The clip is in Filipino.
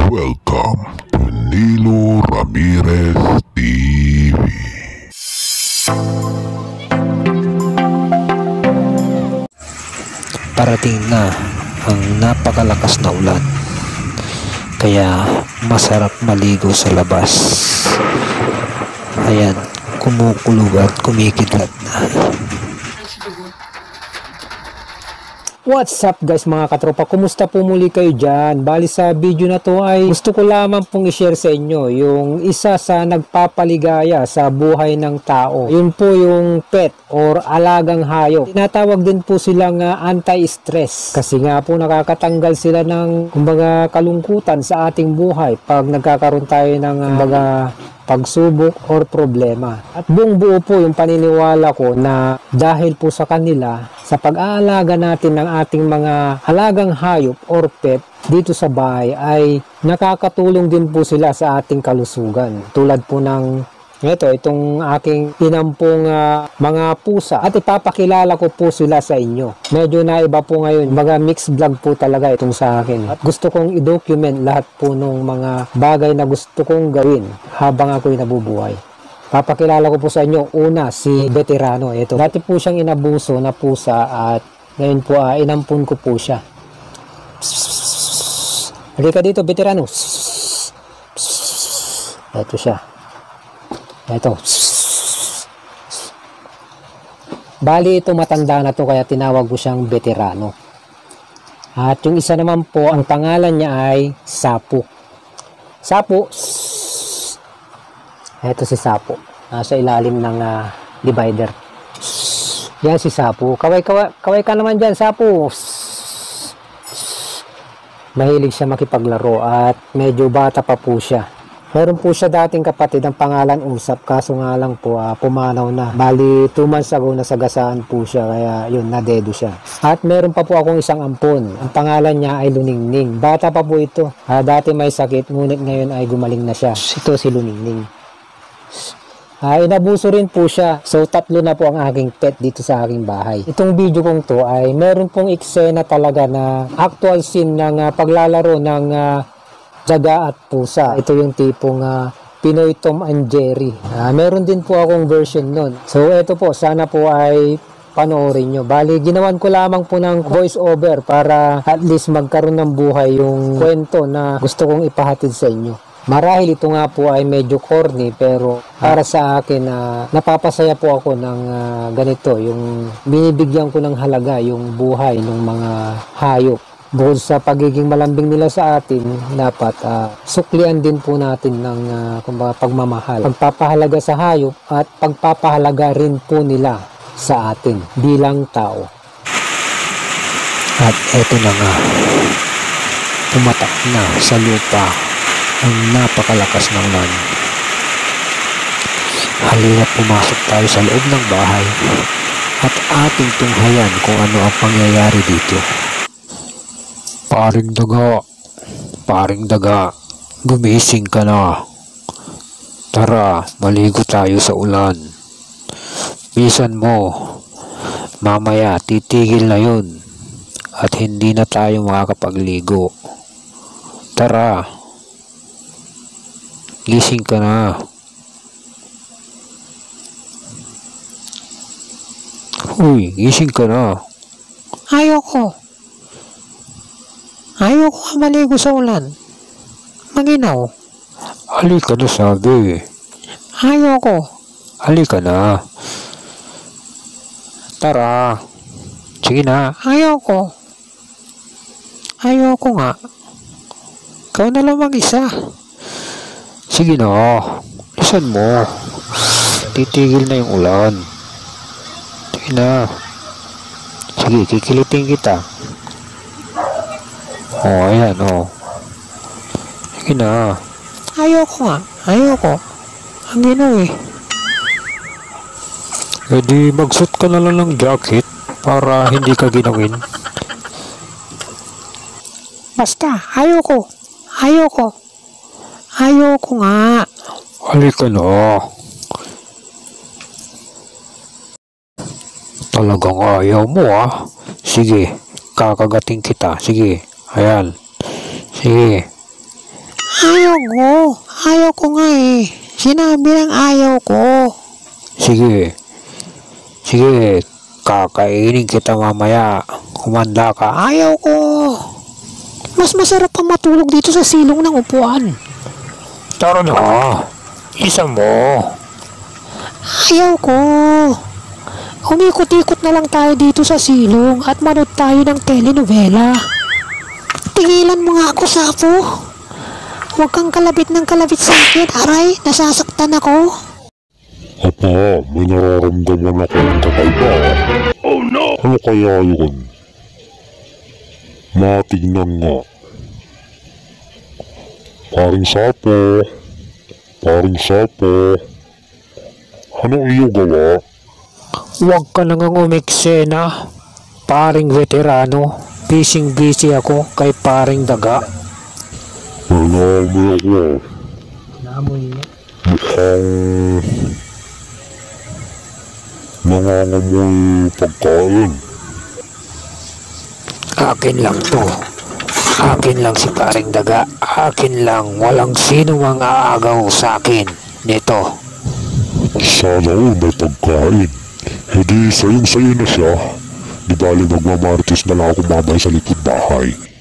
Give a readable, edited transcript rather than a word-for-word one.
Welcome to Nilo Ramirez TV. Parating na ang napakalakas na ulan, kaya masarap maligo sa labas. Ayan, kumukulog at kumikidlat na. What's up guys mga katropa, kumusta po muli kayo dyan? Bali sa video na to ay gusto ko lamang pong i-share sa inyo yung isa sa nagpapaligaya sa buhay ng tao. Yun po yung pet or alagang hayop. Tinatawag din po silang anti-stress kasi nga po nakakatanggal sila ng kumbaga kalungkutan sa ating buhay pag nagkakaroon tayo ng kumbaga pagsubok or problema. At buong buo po yung paniniwala ko na dahil po sa kanila, sa pag-aalaga natin ng ating mga alagang hayop or pet dito sa bahay ay nakakatulong din po sila sa ating kalusugan. Tulad po ng itong aking inampong mga pusa at ipapakilala ko po sila sa inyo. Medyo naiba po ngayon, mga mixed vlog po talaga itong sa akin. At gusto kong i-document lahat po ng mga bagay na gusto kong gawin habang ako'y nabubuhay. Papakilala ko po sa inyo, una si Veterano. Ito, dati po siyang inabuso na pusa at ngayon po inampun ko po siya. Halika dito, Veterano. Ito siya. Ito. Bali ito matanda na to kaya tinawag ko siyang Veterano. At yung isa naman po, ang pangalan niya ay Sapo. Sapo. Ito si Sapo. Nasa ilalim ng divider. Yan si Sapo. Kaway ka naman dyan, Sapo. Mahilig siya makipaglaro at medyo bata pa po siya. Meron po siya dating kapatid ang pangalan Usap, kaso nga lang po pumanaw na. Bali 2 months ago nasagasaan po siya kaya yun, nadedo siya. At meron pa po akong isang ampon. Ang pangalan niya ay Luningning. Bata pa po ito. Dati may sakit ngunit ngayon ay gumaling na siya. Ito si Luningning. Inabuso rin po siya. So 3 na po ang aking pet dito sa aking bahay. Itong video kong to ay meron pong eksena talaga na actual scene ng paglalaro ng daga at pusa. Ito yung tipong Pinoy Tom and Jerry. Meron din po akong version nun. So ito po, sana po ay panoorin nyo. Bali, ginawan ko lamang po ng voice over para at least magkaroon ng buhay yung kwento na gusto kong ipahatid sa inyo. Marahil ito nga po ay medyo corny pero para sa akin napapasaya po ako ng ganito. Yung binibigyan ko ng halaga yung buhay ng mga hayop. Bukod sa pagiging malambing nila sa atin, dapat suklian din po natin ng pagmamahal. Pagpapahalaga sa hayop at pagpapahalaga rin po nila sa atin bilang tao. At eto na nga, pumatak na sa lupa ang napakalakas ng ulan. Halina pumasok tayo sa loob ng bahay at ating tunghayan kung ano ang pangyayari dito. Paring daga, gumising ka na. Tara, maligo tayo sa ulan. Bisan mo, mamaya titigil na yun at hindi na tayo makakapagligo. Tara, gising ka na. Uy, gising ka na. Ayoko maligo sa ulan. Maginaw. Halika na sabi. Ayoko. Halika na. Tara. Sige na. Ayoko. Ayoko nga. Ikaw na lang mag-isa. Sige na. Lisan mo. Titigil na yung ulan. Sige na. Sige, kikilitin kita. Ayan, Sige na. Ayoko nga. Ayoko. Ang ginaw eh. E di magsuot ka na lang ng jacket para hindi ka ginawin. Basta, ayoko. Ayoko nga. Halika na. Talagang ayaw mo Sige, kakagating kita. Sige. Ayan. Sige. Ayaw ko. Ayaw ko nga eh. Sinabi lang ayaw ko. Sige. Sige, kakainin kita mamaya. Kumanda ka. Ayaw ko. Mas masarap pa matulog dito sa silong ng upuan. Tara na. Isa mo. Ayaw ko. Umikot-ikot na lang tayo dito sa silong at manood tayo ng telenovela. Tigilan mo nga ako, Sapo. Huwag kang kalabit ng kalabit sa akin. Aray, nasasaktan ako. Apa, may nararamdaman akong kakaiba. Oh no! Ano kaya yun? Matignan nga. Paring Sapo. Paring Sapo. Anong iyong gawa? Huwag ka nang umiksena. Paring veterano. Busy ako kay paring daga. Naamoy ako. Naamoy niya. Mukhang nangangamoy pagkain. Akin lang to. Akin lang si paring daga. Akin lang. Walang sino mang aagaw sa akin nito. Sana all may pagkain. Hindi sayong-sayo na siya. Di bali magmamarites na lang ako mamaya sa likod bahay.